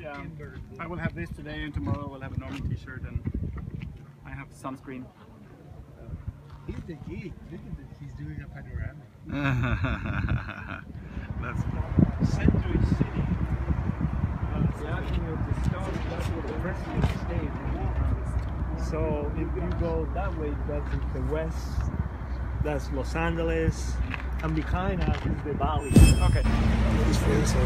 Yeah, I will have this today, and tomorrow we'll have a normal t-shirt, and I have sunscreen. He's the geek. Look at this. He's doing a panoramic. That's Century City. The avenue of the stars, that's where the president stayed. So if you go that way, that's the west, that's Los Angeles, and behind us is the valley. okay. He's feeling so.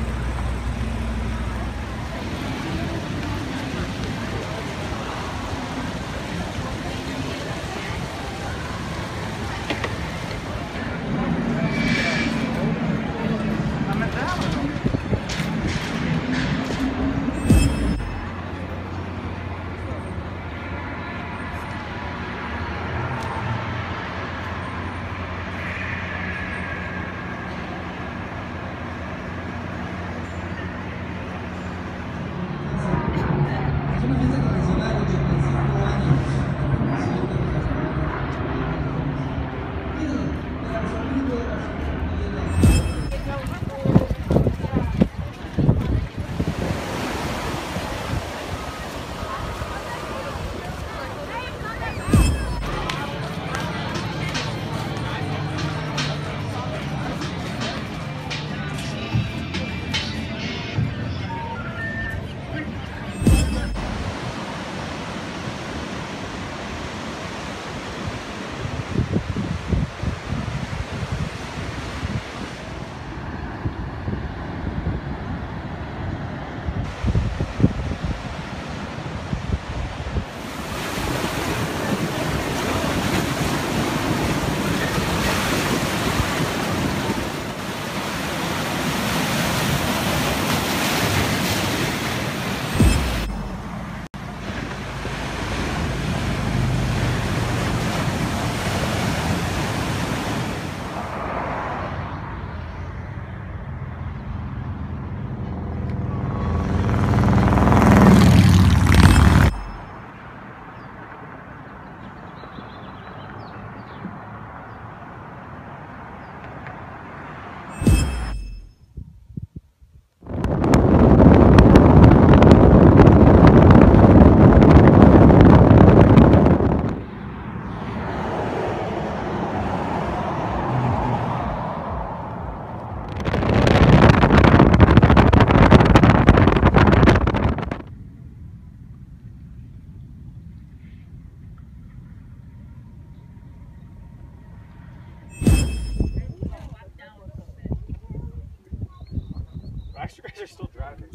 You guys are still driving.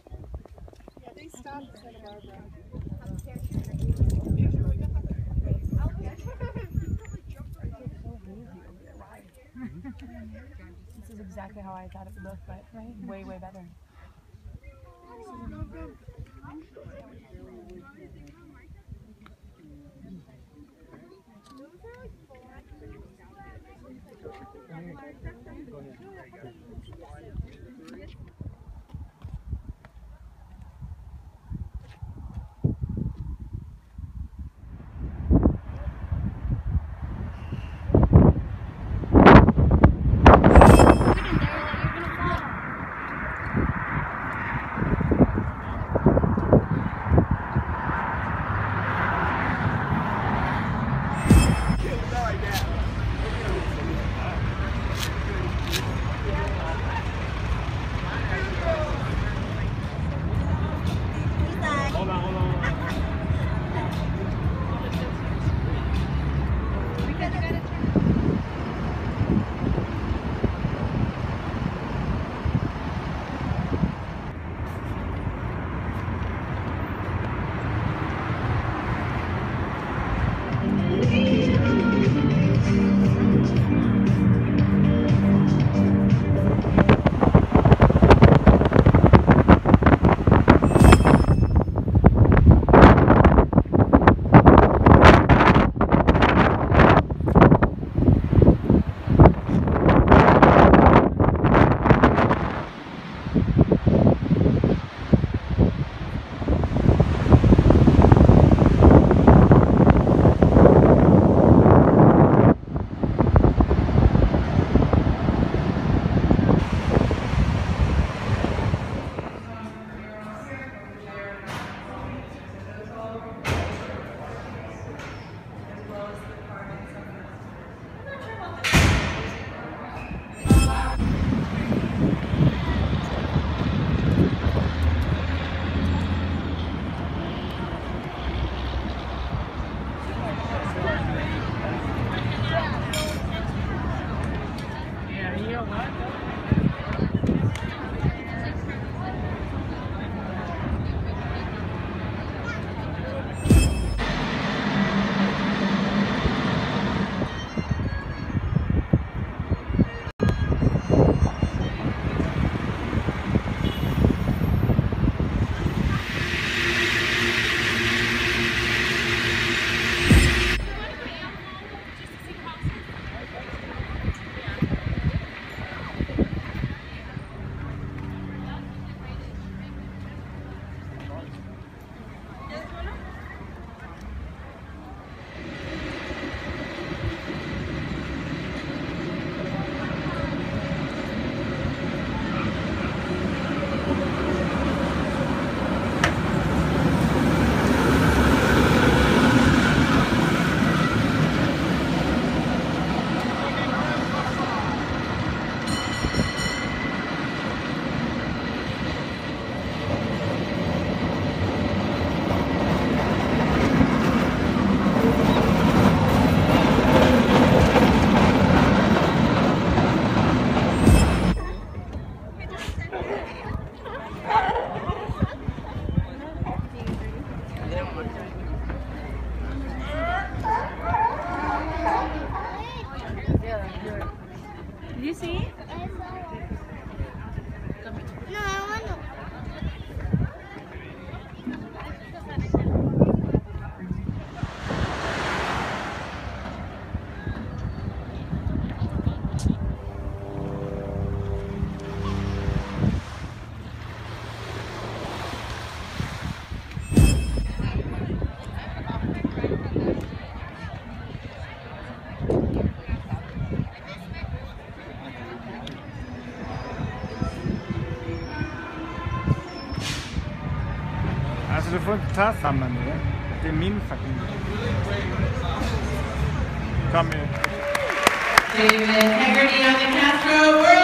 Yeah, they stopped at Santa Barbara. This is exactly how I thought it would look, but way, way better. Did you see? No, I want to. Alltså du får inte ta samman nu. Det är min fucking... Kom igen. David Haggerty on the Castro World